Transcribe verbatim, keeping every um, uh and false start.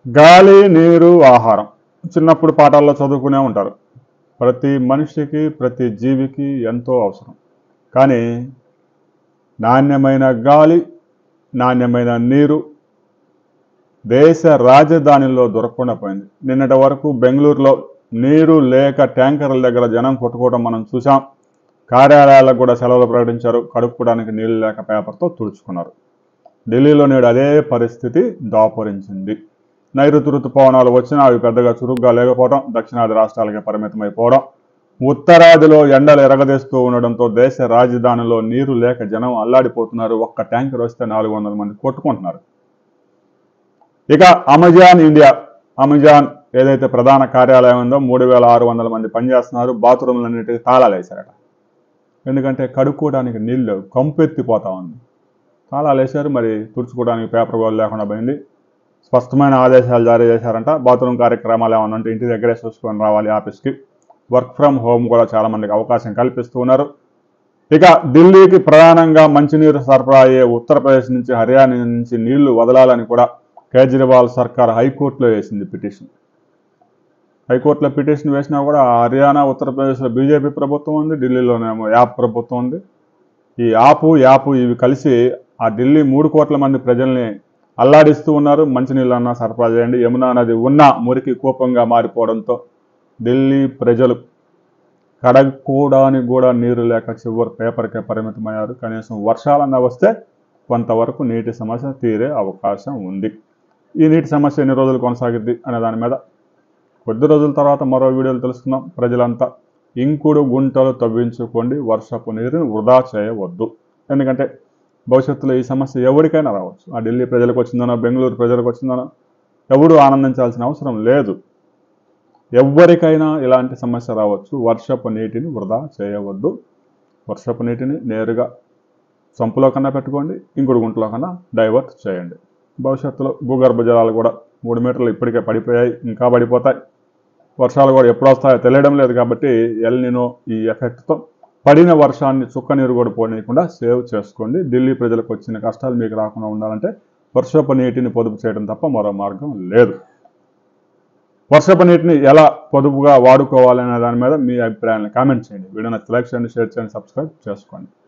గాలి, నీరు, ఆహారం చిన్నప్పుడు పాఠాల్లో చదువుకునే ఉంటారు. ప్రతి మనిషికి, ప్రతి జీవికి ఎంతో అవసరం. కానీ నాణ్యమైన గాలి, నాణ్యమైన నీరు దేశ రాజధానిలో దొరకకుండా పోయింది. నిన్నటి వరకు బెంగళూరులో నీరు లేక ట్యాంకర్ల దగ్గర జనం కొట్టుకోవడం మనం చూసాం. కార్యాలయాలకు కూడా సెలవులు ప్రకటించారు. కడుక్కోవడానికి నీళ్లు లేక పేపర్తో తుడుచుకున్నారు. ఢిల్లీలో నేడు అదే పరిస్థితి దాపురించింది. నైరుతి ఋతుపవనాలు వచ్చినా అవి పెద్దగా చురుగ్గా లేకపోవడం, దక్షిణాది రాష్ట్రాలకే పరిమితమైపోవడం, ఉత్తరాదిలో ఎండలు ఎరగదీస్తూ ఉండడంతో దేశ రాజధానిలో నీరు లేక జనం అల్లాడిపోతున్నారు. ఒక్క ట్యాంకర్ వస్తే నాలుగు వందల మంది కొట్టుకుంటున్నారు. ఇక అమెజాన్ ఇండియా, అమెజాన్ ఏదైతే ప్రధాన కార్యాలయం ఉందో మూడు వేల ఆరు వందల మంది పనిచేస్తున్నారు. బాత్రూమ్లన్నిటికీ తాళాలు వేశారట. ఎందుకంటే కడుక్కోవడానికి నీళ్ళు కంపెత్తిపోతా ఉంది. తాళాలు వేశారు, మరి తుడుచుకోవడానికి పేపర్ బోల్ లేకుండా పోయింది. స్పష్టమైన ఆదేశాలు జారీ చేశారంట. బాత్రూమ్ కార్యక్రమాలు ఏమన్నా ఉంటే ఇంటి దగ్గరే చూసుకొని రావాలి ఆఫీస్కి. వర్క్ ఫ్రమ్ హోమ్ కూడా చాలా మందికి అవకాశం కల్పిస్తూ ఉన్నారు. ఇక ఢిల్లీకి ప్రధానంగా మంచినీరు సరఫరా అయ్యే ఉత్తరప్రదేశ్ నుంచి, హర్యానా నుంచి నీళ్లు వదలాలని కూడా కేజ్రీవాల్ సర్కార్ హైకోర్టులో వేసింది పిటిషన్. హైకోర్టులో పిటిషన్ వేసినా కూడా హర్యానా, ఉత్తరప్రదేశ్లో బీజేపీ ప్రభుత్వం ఉంది, ఢిల్లీలోనేమో యాప్ ప్రభుత్వం ఉంది. ఈ ఆపు యాపు ఇవి కలిసి ఆ ఢిల్లీ మూడు కోట్ల మంది ప్రజల్ని అల్లాడిస్తూ ఉన్నారు. మంచినీళ్ళు అన్నా సరఫరా చేయండి. యమునా నది ఉన్న మురికి కూపంగా మారిపోవడంతో ఢిల్లీ ప్రజలు కడుక్కోవడానికి కూడా నీరు లేక చివరి పేపర్కే పరిమితమయ్యారు. కనీసం వర్షాలన్నా వస్తే కొంతవరకు నీటి సమస్య తీరే అవకాశం ఉంది. ఈ నీటి సమస్య ఎన్ని రోజులు కొనసాగిద్ది అనే దాని మీద కొద్ది రోజుల తర్వాత మరో వీడియోలు తెలుసుకుందాం. ప్రజలంతా ఇంకుడు గుంటలు తవ్వించుకోండి, వర్షపు నీరుని వృధా చేయవద్దు. ఎందుకంటే భవిష్యత్తులో ఈ సమస్య ఎవరికైనా రావచ్చు. ఆ ఢిల్లీ ప్రజలకు వచ్చిందనో, బెంగళూరు ప్రజలకు వచ్చిందనో ఎవరు ఆనందించాల్సిన అవసరం లేదు. ఎవరికైనా ఇలాంటి సమస్య రావచ్చు. వర్షపు నీటిని వృధా చేయవద్దు. వర్షపు నీటిని నేరుగా సంపులో కన్నా పెట్టుకోండి, ఇంకుడు గుంటలో కన్నా డైవర్ట్ చేయండి. భవిష్యత్తులో భూగర్భ జలాలు కూడా మూడు మీటర్లు ఇప్పటికే పడిపోయాయి, ఇంకా పడిపోతాయి. వర్షాలు కూడా ఎప్పుడు వస్తాయో తెలియడం లేదు. కాబట్టి ఎల్ నినో ఈ ఎఫెక్ట్తో పడిన వర్షాన్ని చుక్క నీరు కూడా పోనీయకుండా సేవ్ చేసుకోండి. ఢిల్లీ ప్రజలకు వచ్చిన కష్టాలు మీకు రాకుండా ఉండాలంటే వర్షపు నీటిని పొదుపు చేయడం తప్ప మరో మార్గం లేదు. వర్షపు నీటిని ఎలా పొదుపుగా వాడుకోవాలనే దాని మీద మీ అభిప్రాయాన్ని కామెంట్ చేయండి. వీడియో నచ్చితే లైక్ చేయండి, షేర్ చేయండి, సబ్స్క్రైబ్ చేసుకోండి.